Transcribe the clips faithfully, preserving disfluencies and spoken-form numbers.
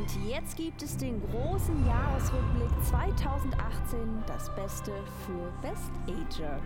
Und jetzt gibt es den großen Jahresrückblick zweitausendachtzehn, das Beste für Best Ager.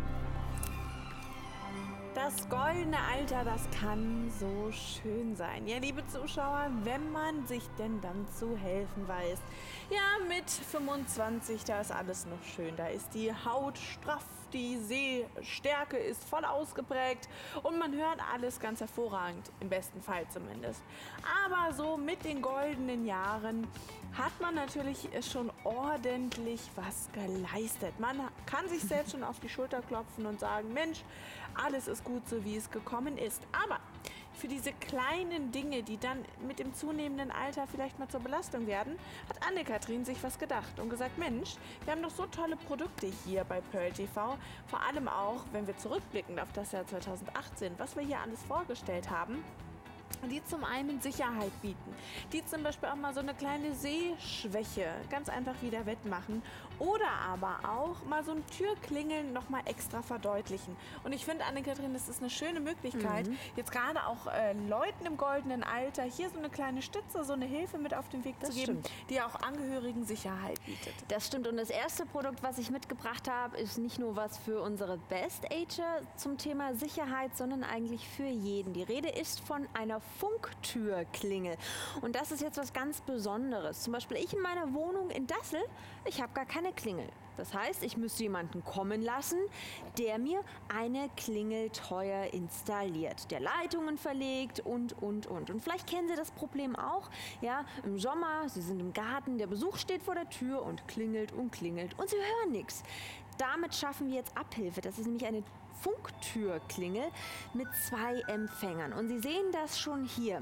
Das goldene Alter, das kann so schön sein. Ja, liebe Zuschauer, wenn man sich denn dann zu helfen weiß. Ja, mit fünfundzwanzig, da ist alles noch schön. Da ist die Haut straff, die Sehstärke ist voll ausgeprägt und man hört alles ganz hervorragend, im besten Fall zumindest. Aber so mit den goldenen Jahren hat man natürlich schon ordentlich was geleistet. Man kann sich selbst schon auf die Schulter klopfen und sagen, Mensch, alles ist gut so, wie es gekommen ist. Aber für diese kleinen Dinge, die dann mit dem zunehmenden Alter vielleicht mal zur Belastung werden, hat Anne-Kathrin sich was gedacht und gesagt, Mensch, wir haben doch so tolle Produkte hier bei Pearl T V. Vor allem auch, wenn wir zurückblicken auf das Jahr zweitausendachtzehn, was wir hier alles vorgestellt haben, die zum einen Sicherheit bieten, die zum Beispiel auch mal so eine kleine Sehschwäche ganz einfach wieder wettmachen oder aber auch mal so ein Türklingeln nochmal extra verdeutlichen. Und ich finde, Anne-Kathrin, das ist eine schöne Möglichkeit, mhm. jetzt gerade auch äh, Leuten im goldenen Alter hier so eine kleine Stütze, so eine Hilfe mit auf den Weg das zu geben, stimmt. die auch Angehörigen Sicherheit bietet. Das stimmt. Und das erste Produkt, was ich mitgebracht habe, ist nicht nur was für unsere Best Ager zum Thema Sicherheit, sondern eigentlich für jeden. Die Rede ist von einer Funktürklingel. Und das ist jetzt was ganz Besonderes. Zum Beispiel ich in meiner Wohnung in Dassel, ich habe gar keine Klingel. Das heißt, ich müsste jemanden kommen lassen, der mir eine Klingel teuer installiert, der Leitungen verlegt und, und, und. Und vielleicht kennen Sie das Problem auch. Ja, im Sommer, Sie sind im Garten, der Besuch steht vor der Tür und klingelt und klingelt und Sie hören nichts. Damit schaffen wir jetzt Abhilfe. Das ist nämlich eine Funktürklingel mit zwei Empfängern. Und Sie sehen das schon hier.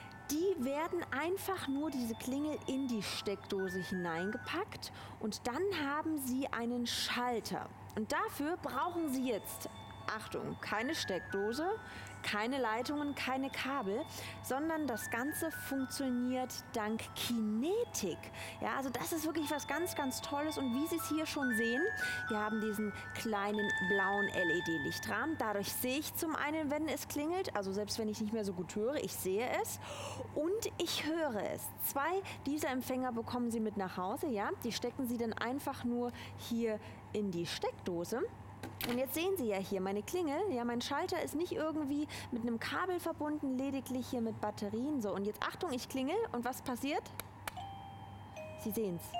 Die werden einfach nur diese Klingel in die Steckdose hineingepackt und dann haben Sie einen Schalter. Und dafür brauchen Sie jetzt, Achtung, keine Steckdose, keine Leitungen, keine Kabel, sondern das Ganze funktioniert dank Kinetik. Ja, also das ist wirklich was ganz, ganz Tolles und wie Sie es hier schon sehen, wir haben diesen kleinen blauen L E D-Lichtrahmen. Dadurch sehe ich zum einen, wenn es klingelt, also selbst wenn ich nicht mehr so gut höre, ich sehe es und ich höre es. Zwei dieser Empfänger bekommen Sie mit nach Hause, ja, die stecken Sie dann einfach nur hier in die Steckdose. Und jetzt sehen Sie ja hier meine Klingel, ja, mein Schalter ist nicht irgendwie mit einem Kabel verbunden, lediglich hier mit Batterien. So, und jetzt Achtung, ich klingel und was passiert? Sie sehen es.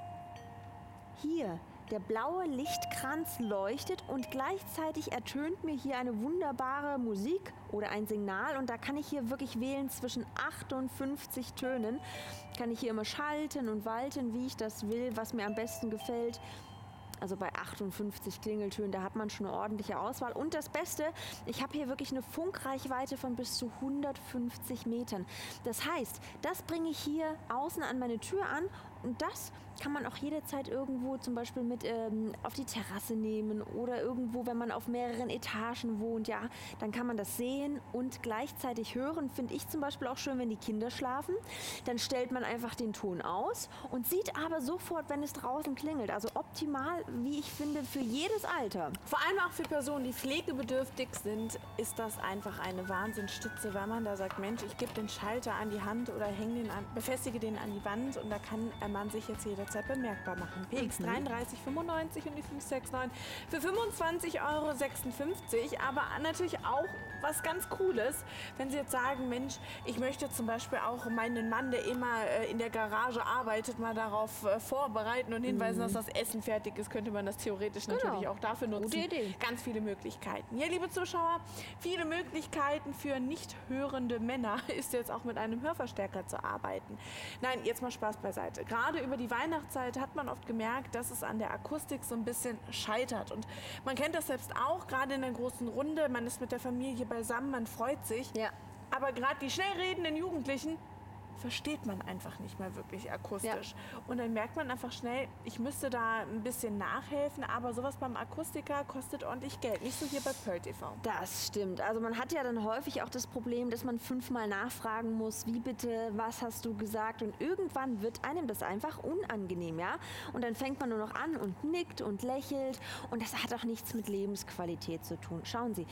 Hier, der blaue Lichtkranz leuchtet und gleichzeitig ertönt mir hier eine wunderbare Musik oder ein Signal und da kann ich hier wirklich wählen zwischen achtundfünfzig Tönen. Kann ich hier immer schalten und walten, wie ich das will, was mir am besten gefällt. Also bei achtundfünfzig Klingeltönen, da hat man schon eine ordentliche Auswahl. Und das Beste, ich habe hier wirklich eine Funkreichweite von bis zu hundertfünfzig Metern. Das heißt, das bringe ich hier außen an meine Tür an und das kann man auch jederzeit irgendwo zum Beispiel mit ähm, auf die Terrasse nehmen oder irgendwo, wenn man auf mehreren Etagen wohnt, ja, dann kann man das sehen und gleichzeitig hören. Finde ich zum Beispiel auch schön, wenn die Kinder schlafen. Dann stellt man einfach den Ton aus und sieht aber sofort, wenn es draußen klingelt. Also optimal, wie ich finde, für jedes Alter. Vor allem auch für Personen, die pflegebedürftig sind, ist das einfach eine Wahnsinnsstütze, weil man da sagt, Mensch, ich gebe den Schalter an die Hand oder hänge den an, befestige den an die Wand und da kann man sich jetzt jederzeit bemerkbar machen. P X dreiunddreißig fünfundneunzig und die fünf sechs neun für fünfundzwanzig Euro sechsundfünfzig, aber natürlich auch was ganz Cooles, wenn Sie jetzt sagen, Mensch, ich möchte zum Beispiel auch meinen Mann, der immer äh, in der Garage arbeitet, mal darauf äh, vorbereiten und hinweisen, mhm. dass das Essen fertig ist, könnte man das theoretisch genau. natürlich auch dafür nutzen. Gute Idee. Ganz viele Möglichkeiten. Ja, liebe Zuschauer, viele Möglichkeiten für nicht hörende Männer ist jetzt auch mit einem Hörverstärker zu arbeiten. Nein, jetzt mal Spaß beiseite. Gerade über die Weihnachtszeit hat man oft gemerkt, dass es an der Akustik so ein bisschen scheitert. Und man kennt das selbst auch, gerade in der großen Runde, man ist mit der Familie beisammen, man freut sich. Ja. Aber gerade die schnell redenden Jugendlichen versteht man einfach nicht mehr wirklich akustisch. Ja. Und dann merkt man einfach schnell, ich müsste da ein bisschen nachhelfen, aber sowas beim Akustiker kostet ordentlich Geld. Nicht so hier bei Pearl T V. Das stimmt. Also man hat ja dann häufig auch das Problem, dass man fünfmal nachfragen muss, wie bitte, was hast du gesagt? Und irgendwann wird einem das einfach unangenehm, ja? Und dann fängt man nur noch an und nickt und lächelt und das hat auch nichts mit Lebensqualität zu tun. Schauen Sie,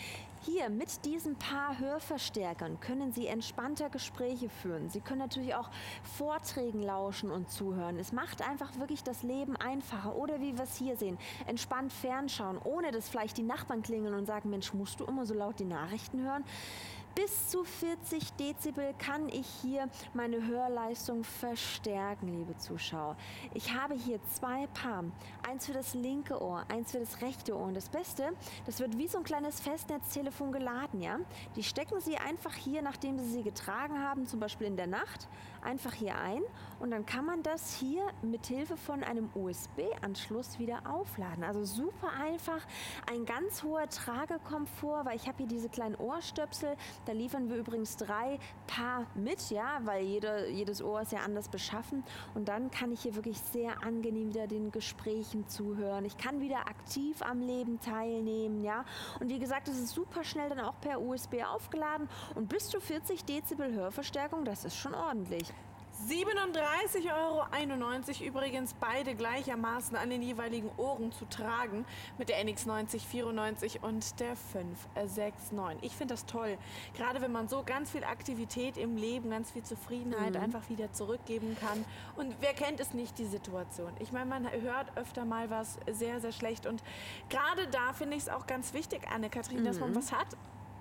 Hier mit diesen paar Hörverstärkern können Sie entspannter Gespräche führen. Sie können natürlich auch Vorträgen lauschen und zuhören. Es macht einfach wirklich das Leben einfacher. Oder wie wir es hier sehen, entspannt fernschauen, ohne dass vielleicht die Nachbarn klingeln und sagen, Mensch, musst du immer so laut die Nachrichten hören? Bis zu vierzig Dezibel kann ich hier meine Hörleistung verstärken, liebe Zuschauer. Ich habe hier zwei Paar. Eins für das linke Ohr, eins für das rechte Ohr. Und das Beste, das wird wie so ein kleines Festnetztelefon geladen, ja? Die stecken Sie einfach hier, nachdem Sie sie getragen haben, zum Beispiel in der Nacht, einfach hier ein. Und dann kann man das hier mit Hilfe von einem U S B-Anschluss wieder aufladen. Also super einfach, ein ganz hoher Tragekomfort, weil ich habe hier diese kleinen Ohrstöpsel. Da liefern wir übrigens drei Paar mit, ja, weil jede, jedes Ohr ist ja anders beschaffen. Und dann kann ich hier wirklich sehr angenehm wieder den Gesprächen zuhören. Ich kann wieder aktiv am Leben teilnehmen, ja. Und wie gesagt, es ist super schnell dann auch per U S B aufgeladen. Und bis zu vierzig Dezibel Hörverstärkung, das ist schon ordentlich. siebenunddreißig Euro einundneunzig, übrigens beide gleichermaßen an den jeweiligen Ohren zu tragen, mit der N X neunzig vierundneunzig und der fünf sechs neun. Ich finde das toll, gerade wenn man so ganz viel Aktivität im Leben, ganz viel Zufriedenheit Mhm. einfach wieder zurückgeben kann. Und wer kennt es nicht, die Situation? Ich meine, man hört öfter mal was sehr, sehr schlecht. Und gerade da finde ich es auch ganz wichtig, Anne-Kathrin, Mhm. dass man was hat,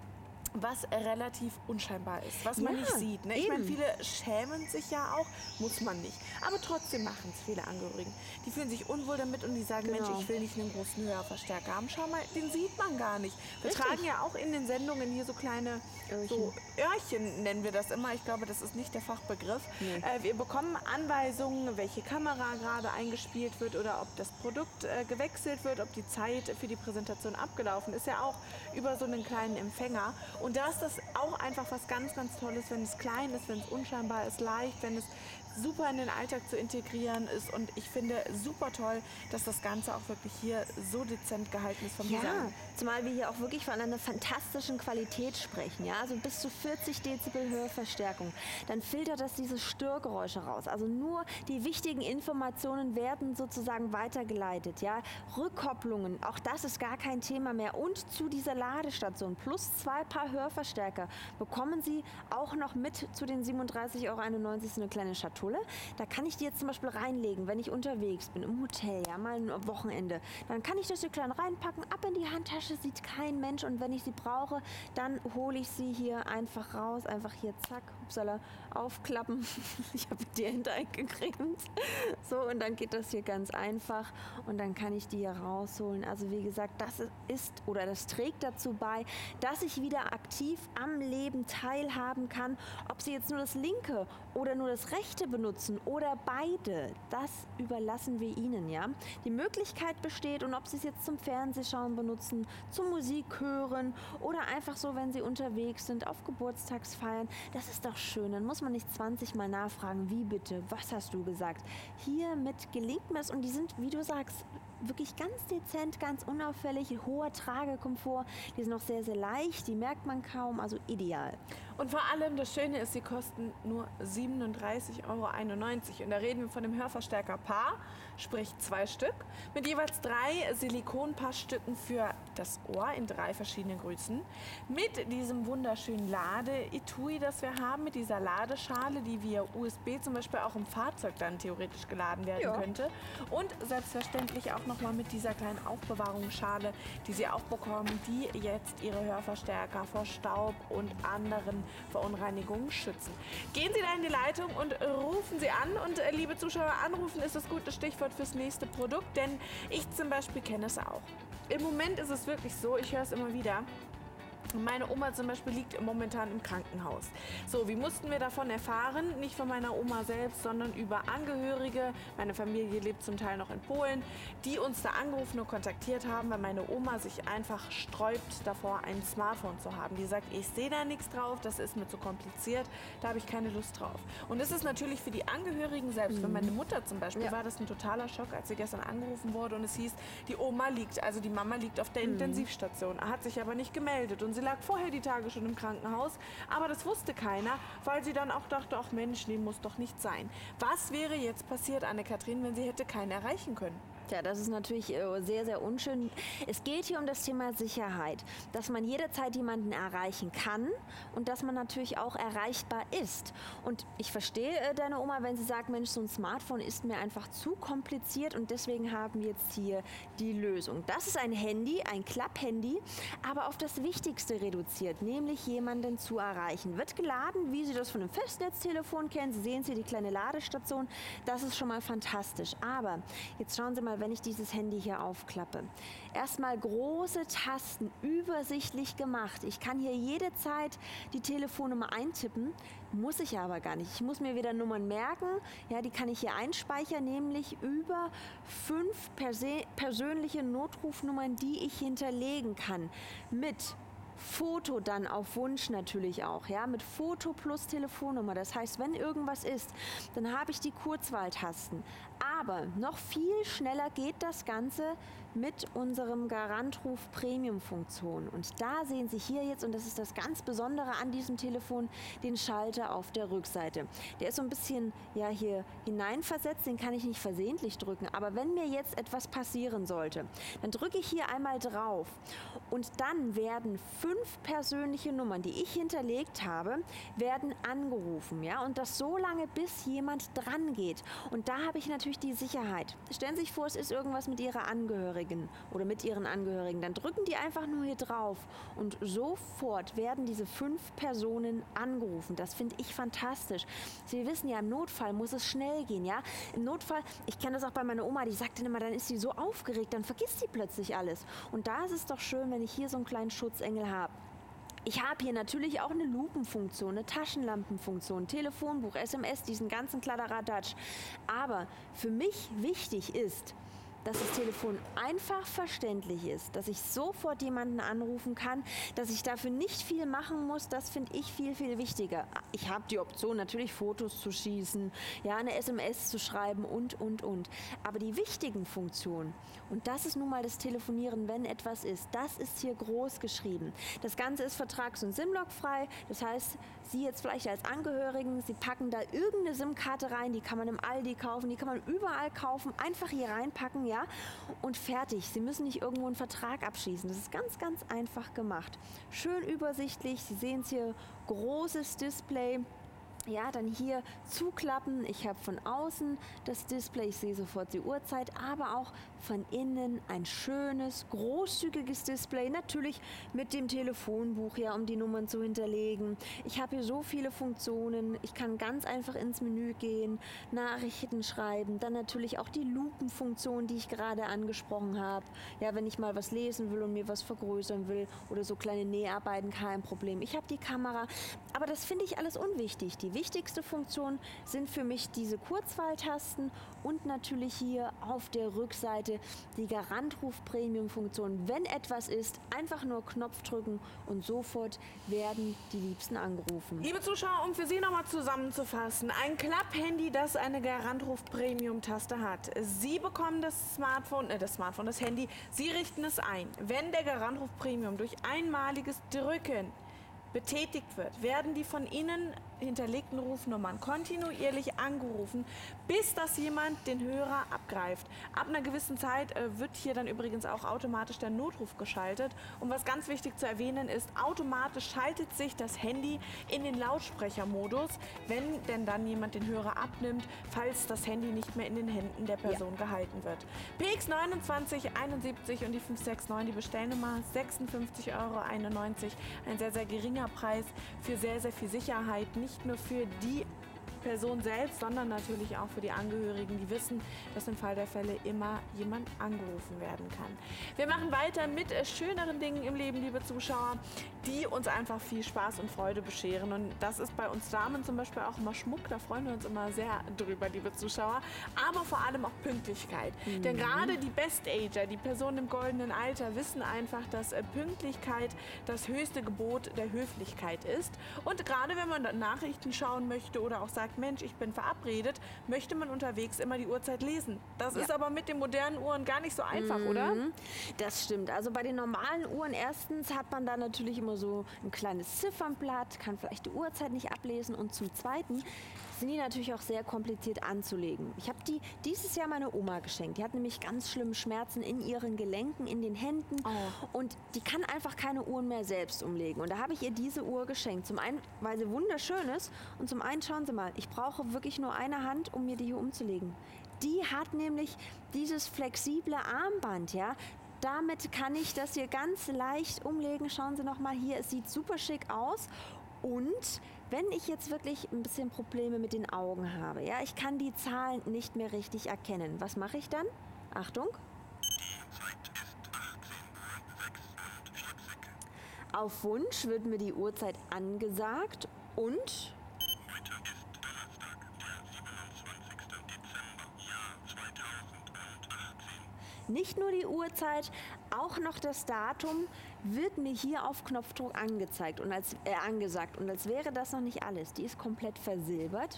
was relativ unscheinbar ist, was man Ja, nicht sieht. Ne? Ich meine, eben. viele schämen sich ja auch, muss man nicht. Aber trotzdem machen es viele Angehörigen. Die fühlen sich unwohl damit und die sagen, Genau. Mensch, ich will nicht einen großen Hörverstärker haben. Schau mal, den sieht man gar nicht. Wir Richtig. tragen ja auch in den Sendungen hier so kleine so Öhrchen, nennen wir das immer. Ich glaube, das ist nicht der Fachbegriff. Nee. Äh, wir bekommen Anweisungen, welche Kamera gerade eingespielt wird oder ob das Produkt äh, gewechselt wird, ob die Zeit für die Präsentation abgelaufen ist. Ja auch über so einen kleinen Empfänger. Und da ist das auch einfach was ganz, ganz Tolles, wenn es klein ist, wenn es unscheinbar ist, leicht, wenn es super in den Alltag zu integrieren ist. Und ich finde super toll, dass das Ganze auch wirklich hier so dezent gehalten ist vom Ja, Design. zumal wir hier auch wirklich von einer fantastischen Qualität sprechen. Ja? Also bis zu vierzig Dezibel Hörverstärkung. Dann filtert das diese Störgeräusche raus. Also nur die wichtigen Informationen werden sozusagen weitergeleitet. Ja? Rückkopplungen, auch das ist gar kein Thema mehr. Und zu dieser Ladestation plus zwei Paar Hörverstärker bekommen Sie auch noch mit zu den siebenunddreißig Euro einundneunzig so eine kleine Schatulle. Da kann ich die jetzt zum Beispiel reinlegen, wenn ich unterwegs bin, im Hotel, ja, mal am Wochenende. Dann kann ich das hier klein reinpacken, ab in die Handtasche, sieht kein Mensch. Und wenn ich sie brauche, dann hole ich sie hier einfach raus, einfach hier zack, upsala, aufklappen. Ich habe die Hände eingecremt. So, und dann geht das hier ganz einfach und dann kann ich die hier rausholen. Also wie gesagt, das ist oder das trägt dazu bei, dass ich wieder aktiv am Leben teilhaben kann. Ob Sie jetzt nur das linke oder nur das rechte benutzen oder beide, das überlassen wir Ihnen, ja. Die Möglichkeit besteht, und ob Sie es jetzt zum Fernsehschauen benutzen, zum Musik hören oder einfach so, wenn Sie unterwegs sind, auf Geburtstagsfeiern, das ist doch schön. Dann muss man nicht zwanzig Mal nachfragen, wie bitte, was hast du gesagt. Hiermit gelingt mir es und die sind, wie du sagst, wirklich ganz dezent, ganz unauffällig, hoher Tragekomfort. Die sind auch sehr, sehr leicht, die merkt man kaum, also ideal. Und vor allem das Schöne ist, sie kosten nur siebenunddreißig Euro einundneunzig. Und da reden wir von dem Hörverstärker Paar, sprich zwei Stück, mit jeweils drei Silikonpaarstücken für das Ohr in drei verschiedenen Größen. Mit diesem wunderschönen Lade-Etui, das wir haben, mit dieser Ladeschale, die via U S B zum Beispiel auch im Fahrzeug dann theoretisch geladen werden Ja. könnte. Und selbstverständlich auch nochmal mit dieser kleinen Aufbewahrungsschale, die Sie auch bekommen, die jetzt Ihre Hörverstärker vor Staub und anderen Verunreinigungen schützen. Gehen Sie da in die Leitung und rufen Sie an. Und äh, liebe Zuschauer, anrufen ist das gute Stichwort fürs nächste Produkt, denn ich zum Beispiel kenne es auch. Im Moment ist es wirklich so, ich höre es immer wieder, meine Oma zum Beispiel liegt momentan im Krankenhaus. So, wie mussten wir davon erfahren? Nicht von meiner Oma selbst, sondern über Angehörige. Meine Familie lebt zum Teil noch in Polen, die uns da angerufen und kontaktiert haben, weil meine Oma sich einfach sträubt davor, ein Smartphone zu haben. Die sagt, ich sehe da nichts drauf, das ist mir zu kompliziert, da habe ich keine Lust drauf. Und das ist natürlich für die Angehörigen selbst. Für meine Mutter zum Beispiel Ja. war das ein totaler Schock, als sie gestern angerufen wurde und es hieß, die Oma liegt, also die Mama liegt auf der Intensivstation, hat sich aber nicht gemeldet und sie lag vorher die Tage schon im Krankenhaus, aber das wusste keiner, weil sie dann auch dachte, ach Mensch, nee, muss doch nicht sein. Was wäre jetzt passiert, Anne-Kathrin, wenn sie hätte keinen erreichen können? Tja, das ist natürlich äh, sehr, sehr unschön. Es geht hier um das Thema Sicherheit, dass man jederzeit jemanden erreichen kann und dass man natürlich auch erreichbar ist. Und ich verstehe äh, deine Oma, wenn sie sagt, Mensch, so ein Smartphone ist mir einfach zu kompliziert und deswegen haben wir jetzt hier die Lösung. Das ist ein Handy, ein Klapp-Handy, aber auf das Wichtigste reduziert, nämlich jemanden zu erreichen. Wird geladen, wie Sie das von einem Festnetztelefon kennen. Sie sehen hier die kleine Ladestation. Das ist schon mal fantastisch. Aber jetzt schauen Sie mal, wenn ich dieses Handy hier aufklappe. Erstmal große Tasten, übersichtlich gemacht. Ich kann hier jederzeit die Telefonnummer eintippen, muss ich aber gar nicht. Ich muss mir wieder Nummern merken, ja, die kann ich hier einspeichern, nämlich über fünf perse- persönliche Notrufnummern, die ich hinterlegen kann. Mit Foto dann auf Wunsch natürlich auch, ja, mit Foto plus Telefonnummer. Das heißt, wenn irgendwas ist, dann habe ich die Kurzwahltasten. Aber noch viel schneller geht das Ganze mit unserem Garantruf Premium-Funktion. Und da sehen Sie hier jetzt, und das ist das ganz Besondere an diesem Telefon, den Schalter auf der Rückseite. Der ist so ein bisschen ja, hier hineinversetzt, den kann ich nicht versehentlich drücken. Aber wenn mir jetzt etwas passieren sollte, dann drücke ich hier einmal drauf und dann werden fünf persönliche Nummern, die ich hinterlegt habe, werden angerufen. Ja? Und das so lange, bis jemand dran geht. Und da habe ich natürlich die Sicherheit. Stellen Sie sich vor, es ist irgendwas mit Ihrer Angehörigen oder mit Ihren Angehörigen. Dann drücken die einfach nur hier drauf und sofort werden diese fünf Personen angerufen. Das finde ich fantastisch. Sie wissen ja, im Notfall muss es schnell gehen. Ja? Im Notfall, ich kenne das auch bei meiner Oma, die sagt dann immer, dann ist sie so aufgeregt, dann vergisst sie plötzlich alles. Und da ist es doch schön, wenn ich hier so einen kleinen Schutzengel habe. Ich habe hier natürlich auch eine Lupenfunktion, eine Taschenlampenfunktion, Telefonbuch, S M S, diesen ganzen Kladderadatsch. Aber für mich wichtig ist, dass das Telefon einfach verständlich ist, dass ich sofort jemanden anrufen kann, dass ich dafür nicht viel machen muss, das finde ich viel, viel wichtiger. Ich habe die Option, natürlich Fotos zu schießen, ja, eine S M S zu schreiben und, und, und. Aber die wichtigen Funktionen, und das ist nun mal das Telefonieren, wenn etwas ist, das ist hier groß geschrieben. Das Ganze ist vertrags- und SIM-Log-frei, das heißt, Sie jetzt vielleicht als Angehörigen, Sie packen da irgendeine SIM-Karte rein, die kann man im Aldi kaufen, die kann man überall kaufen, einfach hier reinpacken, ja, und fertig. Sie müssen nicht irgendwo einen Vertrag abschließen. Das ist ganz, ganz einfach gemacht. Schön übersichtlich. Sie sehen es hier, großes Display. Ja, dann hier zuklappen. Ich habe von außen das Display, ich sehe sofort die Uhrzeit, aber auch von innen ein schönes, großzügiges Display. Natürlich mit dem Telefonbuch, ja, um die Nummern zu hinterlegen. Ich habe hier so viele Funktionen. Ich kann ganz einfach ins Menü gehen, Nachrichten schreiben, dann natürlich auch die Lupenfunktion, die ich gerade angesprochen habe. Ja, wenn ich mal was lesen will und mir was vergrößern will oder so kleine Näharbeiten, kein Problem. Ich habe die Kamera, aber das finde ich alles unwichtig. Die wichtigste Funktion sind für mich diese Kurzwahltasten und natürlich hier auf der Rückseite die Garantruf-Premium-Funktion. Wenn etwas ist, einfach nur Knopf drücken und sofort werden die Liebsten angerufen. Liebe Zuschauer, um für Sie nochmal zusammenzufassen, ein Klapp-Handy, das eine Garantruf-Premium-Taste hat. Sie bekommen das Smartphone, äh, das Smartphone, das Handy, Sie richten es ein. Wenn der Garantruf-Premium durch einmaliges Drücken betätigt wird, werden die von Ihnen hinterlegten Rufnummern kontinuierlich angerufen, bis dass jemand den Hörer abgreift. Ab einer gewissen Zeit äh, wird hier dann übrigens auch automatisch der Notruf geschaltet. Und was ganz wichtig zu erwähnen ist, automatisch schaltet sich das Handy in den Lautsprechermodus, wenn denn dann jemand den Hörer abnimmt, falls das Handy nicht mehr in den Händen der Person ja. gehalten wird. P X neunundzwanzig einundsiebzig und die fünf sechs neun, die Bestellnummer, sechsundfünfzig Euro einundneunzig. Ein sehr, sehr geringer Preis für sehr, sehr viel Sicherheit. Nicht Nicht nur für die Person selbst, sondern natürlich auch für die Angehörigen, die wissen, dass im Fall der Fälle immer jemand angerufen werden kann. Wir machen weiter mit äh, schöneren Dingen im Leben, liebe Zuschauer, die uns einfach viel Spaß und Freude bescheren. Und das ist bei uns Damen zum Beispiel auch immer Schmuck, da freuen wir uns immer sehr drüber, liebe Zuschauer. Aber vor allem auch Pünktlichkeit. Mhm. Denn gerade die Best-Ager, die Personen im goldenen Alter, wissen einfach, dass äh, Pünktlichkeit das höchste Gebot der Höflichkeit ist. Und gerade wenn man Nachrichten schauen möchte oder auch sagt, Mensch, ich bin verabredet, möchte man unterwegs immer die Uhrzeit lesen. Das ja. ist aber mit den modernen Uhren gar nicht so einfach, mhm. oder? Das stimmt. Also bei den normalen Uhren erstens hat man da natürlich immer so ein kleines Ziffernblatt, kann vielleicht die Uhrzeit nicht ablesen und zum Zweiten sind die natürlich auch sehr kompliziert anzulegen. Ich habe die dieses Jahr meiner Oma geschenkt. Die hat nämlich ganz schlimme Schmerzen in ihren Gelenken, in den Händen. Oh. Und die kann einfach keine Uhren mehr selbst umlegen. Und da habe ich ihr diese Uhr geschenkt. Zum einen, weil sie wunderschön ist. Und zum einen, schauen Sie mal, ich brauche wirklich nur eine Hand, um mir die hier umzulegen. Die hat nämlich dieses flexible Armband, ja. Damit kann ich das hier ganz leicht umlegen. Schauen Sie noch mal hier, es sieht super schick aus. Und wenn ich jetzt wirklich ein bisschen Probleme mit den Augen habe, ja, ich kann die Zahlen nicht mehr richtig erkennen. Was mache ich dann? Achtung. Auf Wunsch wird mir die Uhrzeit angesagt und Heute ist Donnerstag, der siebenundzwanzigster Dezember, Jahr zweitausendachtzehn. nicht nur die Uhrzeit, auch noch das Datum wird mir hier auf Knopfdruck angezeigt und als, äh, angesagt. Und als wäre das noch nicht alles. Die ist komplett versilbert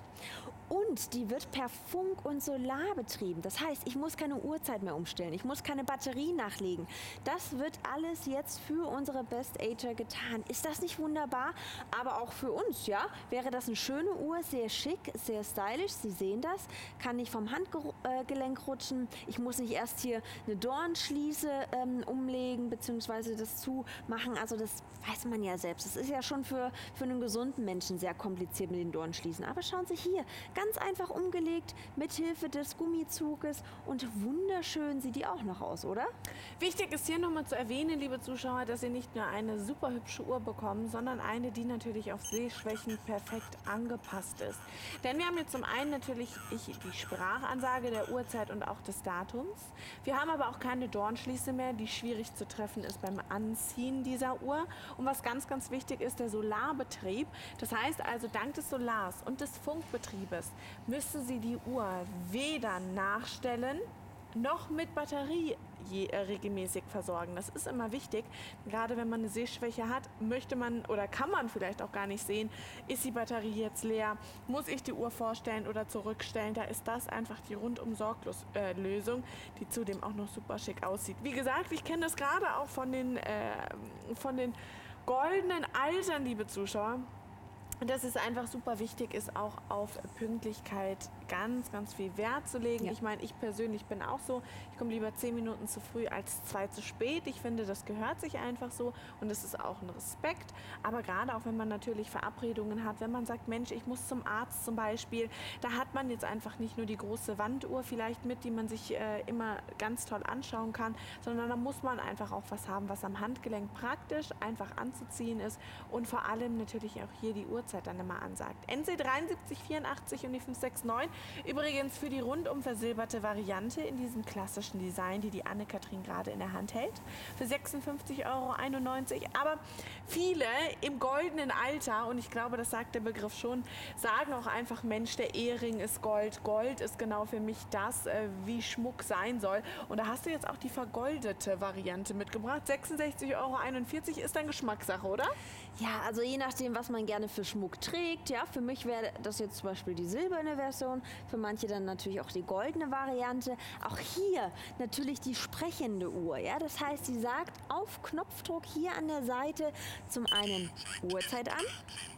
und die wird per Funk und Solar betrieben. Das heißt, ich muss keine Uhrzeit mehr umstellen. Ich muss keine Batterie nachlegen. Das wird alles jetzt für unsere Best Ager getan. Ist das nicht wunderbar? Aber auch für uns, ja? Wäre das eine schöne Uhr, sehr schick, sehr stylisch. Sie sehen das. Kann nicht vom Handgelenk rutschen. Ich muss nicht erst hier eine Dornschließe ähm, umlegen, beziehungsweise das zumachen. Also das weiß man ja selbst. Das ist ja schon für, für einen gesunden Menschen sehr kompliziert mit den Dornschließen. Aber schauen Sie hier, ganz einfach umgelegt, mit Hilfe des Gummizuges und wunderschön sieht die auch noch aus, oder? Wichtig ist hier nochmal zu erwähnen, liebe Zuschauer, dass Sie nicht nur eine super hübsche Uhr bekommen, sondern eine, die natürlich auf Sehschwächen perfekt angepasst ist. Denn wir haben jetzt zum einen natürlich ich, die Sprachansage der Uhrzeit und auch des Datums. Wir haben aber auch keine Dornschließe mehr, die schwierig zu treffen ist beim Anziehen dieser Uhr. Und was ganz, ganz wichtig ist, der Solarbetrieb. Das heißt also, dank des Solars und des Funkbetriebes müssen Sie die Uhr weder nachstellen, noch mit Batterie je, äh, regelmäßig versorgen. Das ist immer wichtig. Gerade wenn man eine Sehschwäche hat, möchte man oder kann man vielleicht auch gar nicht sehen, ist die Batterie jetzt leer, muss ich die Uhr vorstellen oder zurückstellen. Da ist das einfach die rundum sorglos äh, Lösung, die zudem auch noch super schick aussieht. Wie gesagt, ich kenne das gerade auch von den, äh, von den goldenen Altern, liebe Zuschauer. Und dass es einfach super wichtig ist, auch auf Pünktlichkeit ganz, ganz viel Wert zu legen. Ja. Ich meine, ich persönlich bin auch so, ich komme lieber zehn Minuten zu früh als zwei zu spät. Ich finde, das gehört sich einfach so und es ist auch ein Respekt. Aber gerade auch, wenn man natürlich Verabredungen hat, wenn man sagt, Mensch, ich muss zum Arzt zum Beispiel, da hat man jetzt einfach nicht nur die große Wanduhr vielleicht mit, die man sich äh, immer ganz toll anschauen kann, sondern da muss man einfach auch was haben, was am Handgelenk praktisch einfach anzuziehen ist und vor allem natürlich auch hier die Uhrzeit dann immer ansagt. N C sieben drei vier acht und die fünf sechs neun. Übrigens für die rundum versilberte Variante in diesem klassischen Design, die die Anne-Kathrin gerade in der Hand hält, für sechsundfünfzig Euro einundneunzig. Aber viele im goldenen Alter, und ich glaube, das sagt der Begriff schon, sagen auch einfach, Mensch, der Ehering ist Gold. Gold ist genau für mich das, äh, wie Schmuck sein soll. Und da hast du jetzt auch die vergoldete Variante mitgebracht. sechsundsechzig Euro einundvierzig ist dann Geschmackssache, oder? Ja, also je nachdem, was man gerne für Schmuck trägt. Ja, für mich wäre das jetzt zum Beispiel die silberne Version, für manche dann natürlich auch die goldene Variante. Auch hier natürlich die sprechende Uhr. Ja, das heißt, sie sagt auf Knopfdruck hier an der Seite zum einen Uhrzeit an.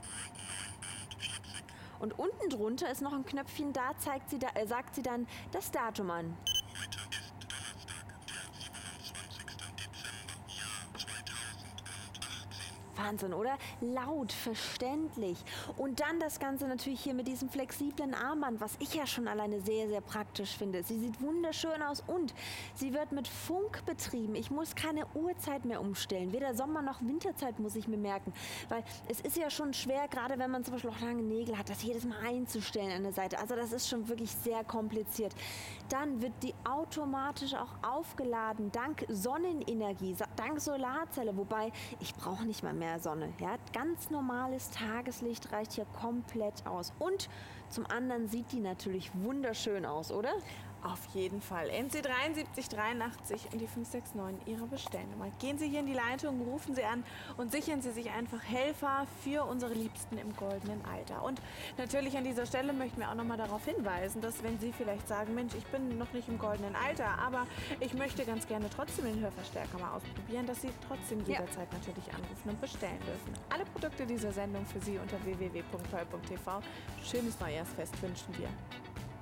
Und unten drunter ist noch ein Knöpfchen, da, zeigt sie da äh, sagt sie dann das Datum an. Heute ist Donnerstag, der siebenundzwanzigster Dezember, Jahr zweitausendachtzehn. Wahnsinn, oder? Laut, verständlich. Und dann das Ganze natürlich hier mit diesem flexiblen Armband, was ich ja schon alleine sehr, sehr praktisch finde. Sie sieht wunderschön aus und sie wird mit Funk betrieben. Ich muss keine Uhrzeit mehr umstellen. Weder Sommer- noch Winterzeit muss ich mir merken. Weil es ist ja schon schwer, gerade wenn man zum Beispiel auch lange Nägel hat, das jedes Mal einzustellen an der Seite. Also das ist schon wirklich sehr kompliziert. Dann wird die automatisch auch aufgeladen, dank Sonnenenergie, dank Solarzelle. Wobei, ich brauche nicht mal mehr Sonne. Ja? Ganz normales Tageslicht reicht hier komplett aus. Und zum anderen sieht die natürlich wunderschön aus, oder? Auf jeden Fall. N C dreiundsiebzig dreiundachtzig und die fünf sechs neun Ihre Bestellnummer. Gehen Sie hier in die Leitung, rufen Sie an und sichern Sie sich einfach Helfer für unsere Liebsten im goldenen Alter. Und natürlich an dieser Stelle möchten wir auch nochmal darauf hinweisen, dass wenn Sie vielleicht sagen, Mensch, ich bin noch nicht im goldenen Alter, aber ich möchte ganz gerne trotzdem den Hörverstärker mal ausprobieren, dass Sie trotzdem Ja. jederzeit natürlich anrufen und bestellen dürfen. Alle Produkte dieser Sendung für Sie unter w w w punkt toll punkt t v. Schönes Neujahrsfest wünschen wir.